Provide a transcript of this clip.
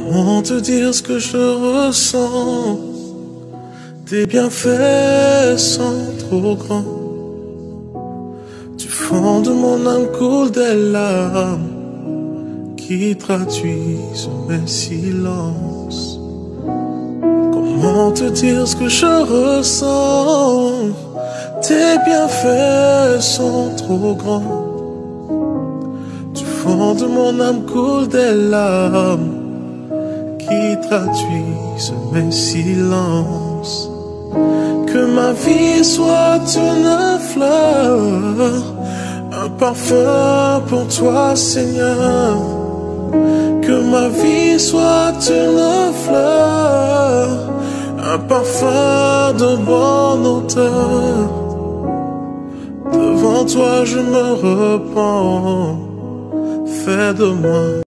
Comment te dire ce que je ressens? Tes bienfaits sont trop grands. Du fond de mon âme coulent des larmes qui traduisent mes silences. Comment te dire ce que je ressens? Tes bienfaits sont trop grands. Du fond de mon âme coulent des larmes qui traduisent mes silences. Que ma vie soit une fleur, un parfum pour toi, Seigneur. Que ma vie soit une fleur, un parfum de bonne odeur. Devant toi je me repens, fais de moi